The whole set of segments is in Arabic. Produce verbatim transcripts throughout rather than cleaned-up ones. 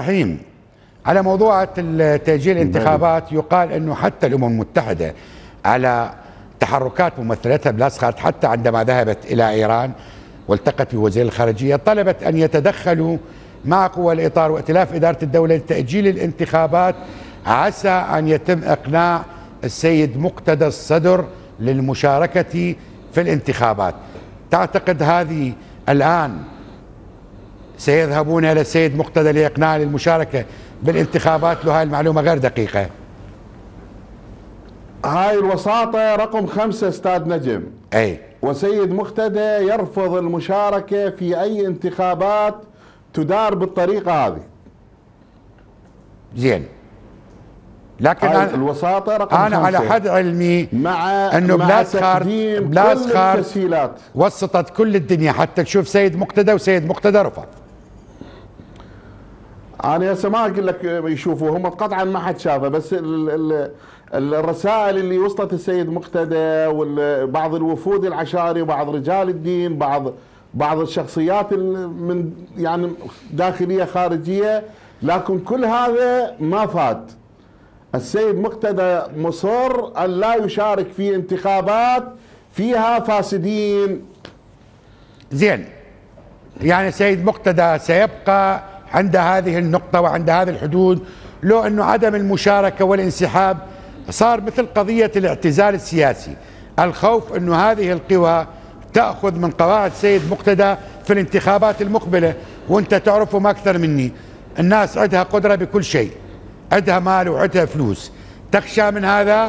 التقحيم على موضوع تأجيل الانتخابات، يقال أنه حتى الأمم المتحدة على تحركات ممثلتها بلاسخارت حتى عندما ذهبت إلى إيران والتقت بوزير الخارجية طلبت أن يتدخلوا مع قوى الإطار وائتلاف إدارة الدولة لتأجيل الانتخابات عسى أن يتم إقناع السيد مقتدى الصدر للمشاركة في الانتخابات. تعتقد هذه الآن سيذهبون إلى السيد مقتدى لإقناع للمشاركة بالانتخابات؟ له هاي المعلومة غير دقيقة. هاي الوساطة رقم خمسة استاذ نجم. أي وسيد مقتدى يرفض المشاركة في أي انتخابات تدار بالطريقة هذه. زين، لكن أنا الوساطة رقم أنا خمسة على حد علمي مع أنه بلاسخارت بلاسخارت وسطت كل الدنيا حتى تشوف سيد مقتدى، وسيد مقتدى رفض. أنا هسه ما أقول لك يشوفوا، هم قطعا ما حد شافه، بس ال ال الرسائل اللي وصلت السيد مقتدى وبعض الوفود العشائري وبعض رجال الدين، بعض بعض الشخصيات من يعني داخلية خارجية، لكن كل هذا ما فات. السيد مقتدى مصر أن لا يشارك في انتخابات فيها فاسدين. زين، يعني السيد مقتدى سيبقى عند هذه النقطة وعند هذه الحدود، لو أنه عدم المشاركة والانسحاب صار مثل قضية الاعتزال السياسي، الخوف أنه هذه القوى تأخذ من قواعد سيد مقتدى في الانتخابات المقبلة. وانت تعرفهم أكثر مني، الناس عندها قدرة بكل شيء، عندها مال وعندها فلوس. تخشى من هذا؟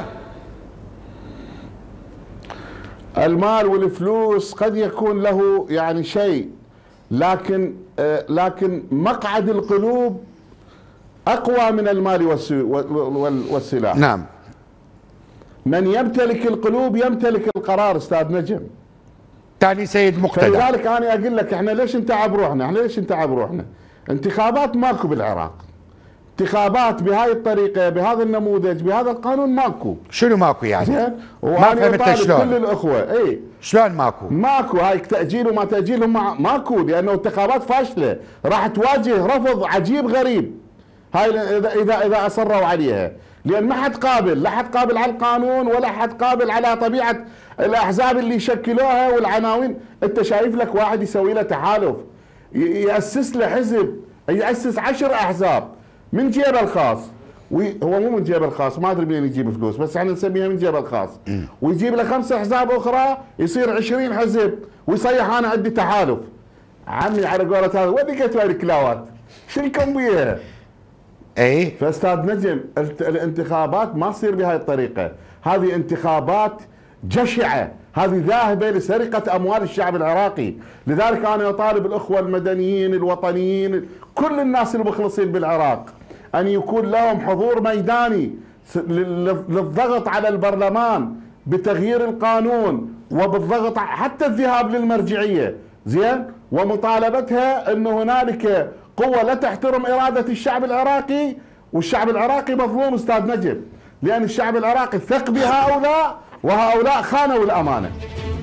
المال والفلوس قد يكون له يعني شيء، لكن آه لكن مقعد القلوب أقوى من المال والسلاح. نعم. من يمتلك القلوب يمتلك القرار استاذ نجم. تالي سيد مقتدى. فلذلك انا اقول لك احنا ليش نتعب روحنا؟ احنا ليش نتعب روحنا؟ انتخابات ماكو بالعراق. انتخابات بهاي الطريقه بهذا النموذج بهذا القانون ماكو. شنو ماكو يعني؟ زين؟ ما فهمت شلون؟ كل الاخوه اي شلون ماكو؟ ماكو هاي تاجيل وما تاجيل هم ماكو، لانه انتخابات فاشله راح تواجه رفض عجيب غريب. هاي اذا اذا اذا اصروا عليها، لان ما حد قابل، لا حد قابل على القانون ولا حد قابل على طبيعه الاحزاب اللي شكلوها والعناوين. انت شايف لك واحد يسوي له تحالف، ياسس له حزب، ياسس عشر احزاب من جيبه الخاص، هو مو من جيبه الخاص، ما ادري منين يجيب فلوس، بس احنا نسميها من جيبه الخاص، ويجيب له خمس احزاب اخرى يصير عشرين حزب ويصيح انا عندي تحالف. عمي على قولة هذا وين لقيتوا هاي الكلاوات؟ شنكم بيها؟ اي فاستاذ نجم الانتخابات ما تصير بهاي الطريقه، هذه انتخابات جشعه، هذه ذاهبه لسرقه اموال الشعب العراقي. لذلك انا اطالب الاخوه المدنيين الوطنيين كل الناس المخلصين بالعراق ان يكون لهم حضور ميداني للضغط على البرلمان بتغيير القانون وبالضغط حتى الذهاب للمرجعيه، زين، ومطالبتها انه هنالك قوة لا تحترم إرادة الشعب العراقي، والشعب العراقي مظلوم استاذ نجم، لأن الشعب العراقي ثق بهؤلاء وهؤلاء خانوا الأمانة.